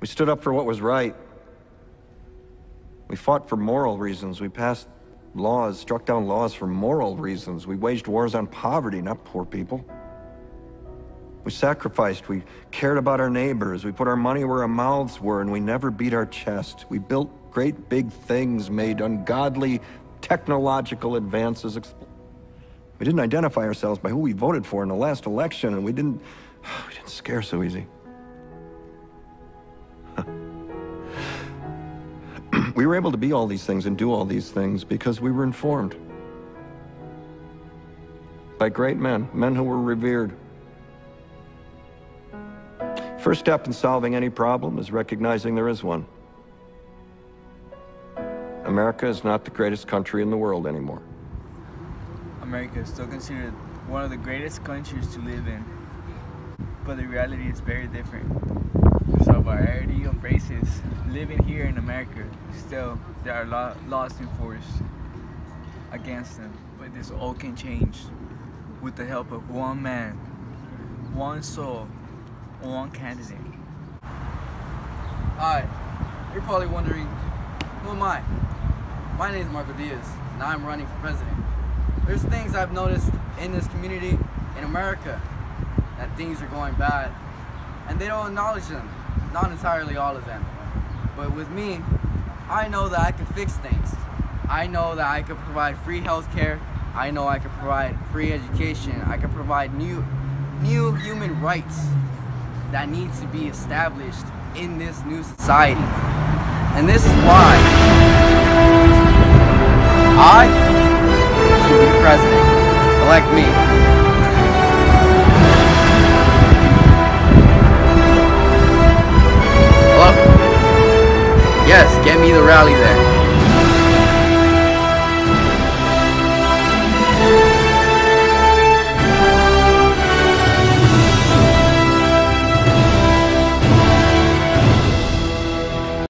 We stood up for what was right. We fought for moral reasons. We passed laws, struck down laws for moral reasons. We waged wars on poverty, not poor people. We sacrificed. We cared about our neighbors. We put our money where our mouths were, and we never beat our chest. We built great big things, made ungodly technological advances. We didn't identify ourselves by who we voted for in the last election, and we didn't scare so easy. We were able to be all these things and do all these things because we were informed by great men, men who were revered. First step in solving any problem is recognizing there is one. America is not the greatest country in the world anymore. America is still considered one of the greatest countries to live in, but the reality is very different. There's a variety of races living here in America. Still, there are laws enforced against them, but this all can change with the help of one man, one soul, one candidate. Hi, you're probably wondering, who am I? My name is Marco Diaz, and I'm running for president. There's things I've noticed in this community, in America, that things are going bad, and they don't acknowledge them. Not entirely all of them. But with me, I know that I can fix things. I know that I can provide free health care. I know I can provide free education. I can provide new human rights that need to be established in this new society. And this is why I should be president. Elect me. Yes, get me the rally then.